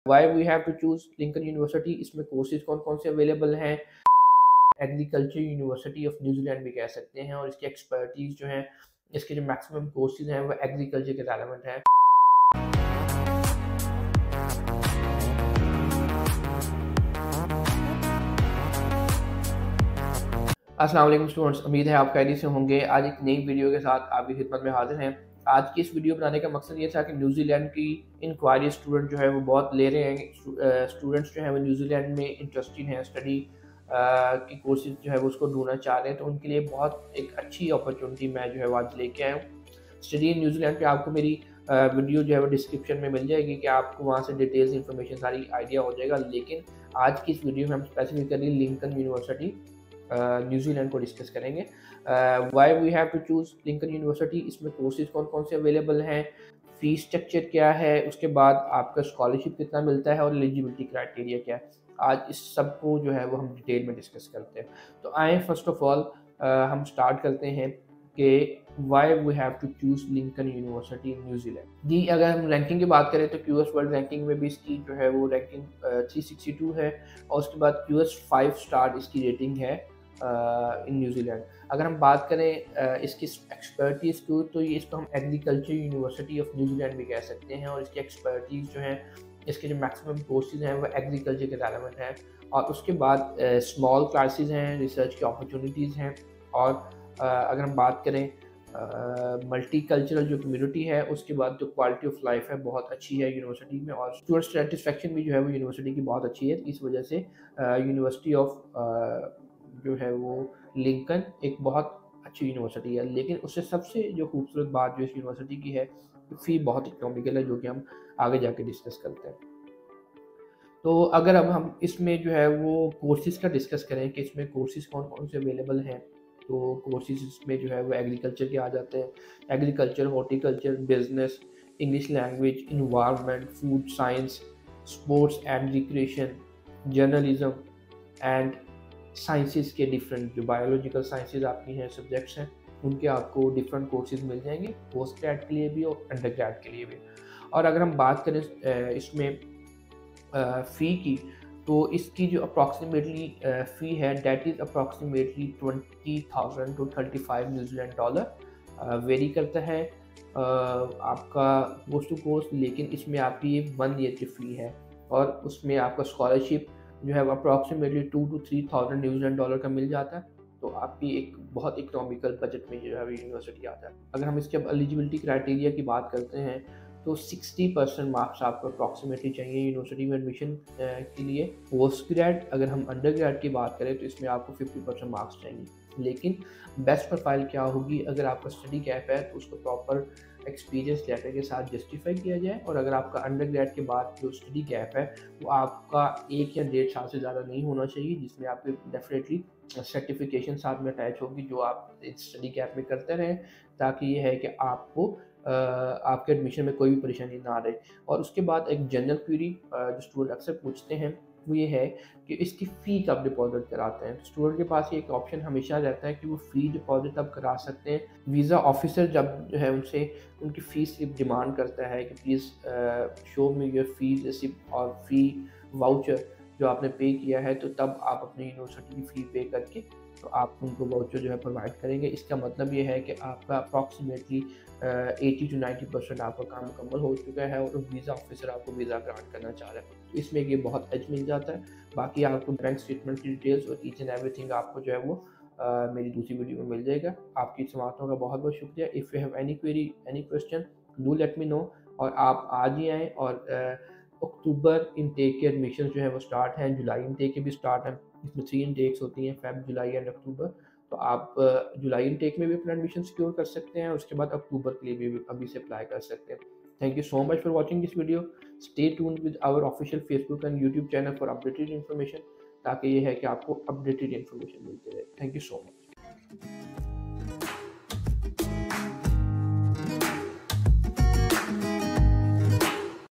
Y we have to choose Lincoln University, इसमें courses कौन कौन से अवेलेबल हैं। एग्रीकल्चर यूनिवर्सिटी ऑफ न्यूजीलैंड भी कह सकते हैं, और इसकी एक्सपर्टीज जो है, इसके जो मैक्सिमम कोर्सेज हैं वो एग्रीकल्चर के रेलेवेंट हैं। अस्सलाम वालेकुम स्टूडेंट्स, उम्मीद है आप खैरियत से होंगे। आज एक नई वीडियो के साथ आपकी खिदमत में हाजिर हैं। आज की इस वीडियो बनाने का मकसद ये था कि न्यूजीलैंड की इंक्वायरी स्टूडेंट जो है वो बहुत ले रहे हैं। स्टूडेंट्स जो है वो न्यूजीलैंड में इंटरेस्टेड हैं, स्टडी की कोर्सेज जो है वो उसको ढूंढना चाह रहे हैं, तो उनके लिए बहुत एक अच्छी अपॉर्चुनिटी मैं जो है वो आज लेके आया हूँ। स्टडी इन न्यूजीलैंड पे आपको मेरी वीडियो जो है वो डिस्क्रिप्शन में मिल जाएगी कि आपको वहाँ से डिटेल्स इंफॉर्मेशन सारी आइडिया हो जाएगा। लेकिन आज की इस वीडियो में हम स्पेसिफिकली लिंकन यूनिवर्सिटी न्यूजीलैंड को डिस्कस करेंगे। Why we have to choose Lincoln University, इसमें कोर्सेज कौन कौन से अवेलेबल हैं, फीस स्ट्रक्चर क्या है, उसके बाद आपका स्कॉलरशिप कितना मिलता है और एलिजिबिलिटी क्राइटेरिया क्या है। आज इस सब को जो है वो हम डिटेल में डिस्कस करते हैं। तो आए फर्स्ट ऑफ ऑल हम स्टार्ट करते हैं कि why we have to choose Lincoln University in New Zealand. जी, अगर हम रैंकिंग की बात करें तो क्यूएस वर्ल्ड रैंकिंग में भी इसकी जो है वो रैंकिंग 362 है, और उसके बाद क्यूएस 5 स्टार इसकी रेटिंग है इन न्यूजीलैंड। अगर हम बात करें इसकी एक्सपर्टीज़ की, तो ये इसको हम एग्रीकल्चर यूनिवर्सिटी ऑफ न्यूजीलैंड भी कह सकते हैं, और इसकी एक्सपर्टीज़ जो है, इसके जो मैक्सिमम कोर्सेज हैं वो एग्रीकल्चर के रेलेवेंट हैं। और उसके बाद स्मॉल क्लासेस हैं, रिसर्च की अपॉर्चुनिटीज़ हैं, और अगर हम बात करें मल्टी कल्चरल जो कम्युनिटी है, उसके बाद जो क्वालिटी ऑफ लाइफ है बहुत अच्छी है यूनिवर्सिटी में, और स्टूडेंट सेटिस्फेक्शन भी जो है वो यूनिवर्सिटी की बहुत अच्छी है। इस वजह से यूनिवर्सिटी ऑफ जो है वो लिंकन एक बहुत अच्छी यूनिवर्सिटी है। लेकिन उससे सबसे जो खूबसूरत बात जो इस यूनिवर्सिटी की है, फ़ी बहुत इकोनॉमिकल है, जो कि हम आगे जाके डिस्कस करते हैं। तो अगर अब हम इसमें जो है वो कोर्सेज़ का डिस्कस करें कि इसमें कोर्सेज़ कौन कौन से अवेलेबल हैं, तो कोर्सेज़ इसमें जो है वो एग्रीकल्चर के आ जाते हैं। Agriculture, horticulture, business, English language, environment, food science, sports and recreation, journalism and sciences के डिफरेंट जो बायोलॉजिकल साइंसेज आपकी हैं, सब्जेक्ट्स हैं, उनके आपको डिफरेंट कोर्सेज मिल जाएंगे, पोस्ट ग्रेड के लिए भी और अंडर ग्रेड के लिए भी। और अगर हम बात करें इसमें फ़ी की, तो इसकी जो अप्रॉक्सीमेटली फ़ी है that is approximately 20,000 to 35 New Zealand dollar vary करता है आपका कोर्स टू कोर्स। लेकिन इसमें आपकी 1 ईयर की फ़ी है, और उसमें आपका स्कॉलरशिप जो है वो अप्रॉक्सीमेटली 2 to 3,000 न्यूजीलैंड डॉलर का मिल जाता है। तो आपकी एक बहुत इकोनॉमिकल बजट में जो है यूनिवर्सिटी आता है। अगर हम इसके अब एलिजिबिलिटी क्राइटेरिया की बात करते हैं, तो 60% मार्क्स आपको अप्रॉक्सीमेटली चाहिए यूनिवर्सिटी में एडमिशन के लिए। पोस्ट ग्रेड, अगर हम अंडर ग्रेड की बात करें तो इसमें आपको 50% मार्क्स चाहिए। लेकिन बेस्ट प्रोफाइल क्या होगी, अगर आपका स्टडी गैप है तो उसको प्रॉपर एक्सपीरियंस लेटर के साथ जस्टिफाई किया जाए, और अगर आपका अंडर ग्रेड के बाद जो स्टडी गैप है वो आपका 1 या 1.5 साल से ज़्यादा नहीं होना चाहिए, जिसमें आपके डेफिनेटली सर्टिफिकेशन साथ में अटैच होगी जो आप इस स्टडी गैप में करते रहें, ताकि ये है कि आपको आपके एडमिशन में कोई भी परेशानी ना रहे। और उसके बाद एक जनरल क्वेरी जो स्टूडेंट अक्सर पूछते हैं वो ये है कि इसकी फ़ी कब डिपॉजिट कराते हैं। स्टूडेंट के पास ये एक ऑप्शन हमेशा रहता है कि वो फ़ी डिपॉजिट तब करा सकते हैं, वीज़ा ऑफिसर जब जो है उनसे उनकी फ़ीस स्लिप डिमांड करता है कि please show me your fee receipt और फ़ी वाउचर जो आपने पे किया है, तो तब आप अपनी यूनिवर्सिटी की फ़ी पे करके तो आप उनको वाउचर जो है प्रोवाइड करेंगे। इसका मतलब ये है कि आपका अप्रॉक्सीमेटली 80 to 90% आपका काम मुकम्मल हो चुका है, और वीज़ा ऑफिसर आपको वीज़ा ग्रांट करना चाह रहा है। तो इसमें ये बहुत एज मिल जाता है। बाकी आपको बैंक स्टेटमेंट की डिटेल्स और ईच एंड एवरीथिंग आपको जो है वो मेरी दूसरी वीडियो में मिल जाएगा। आपकी समातों का बहुत बहुत शुक्रिया। If you have any query, any question, do let me know. और आप आज ही आएँ। और अक्टूबर इनटेक के एडमिशन जो है वो स्टार्ट हैं, जुलाई इनटेक के भी स्टार्ट हैं। इसमें 3 इनटेक्स होती हैं, फ़ेब, जुलाई एंड अक्टूबर। तो आप जुलाई इनटेक में भी अपना एडमिशन सिक्योर कर सकते हैं, और उसके बाद अक्टूबर के लिए भी अभी से अप्लाई कर सकते हैं। Thank you so much for watching this video. Stay tuned with our official Facebook and YouTube channel for updated information, ताकि ये है कि आपको अपडेटेड इन्फॉर्मेशन मिलती रहे। Thank you so much.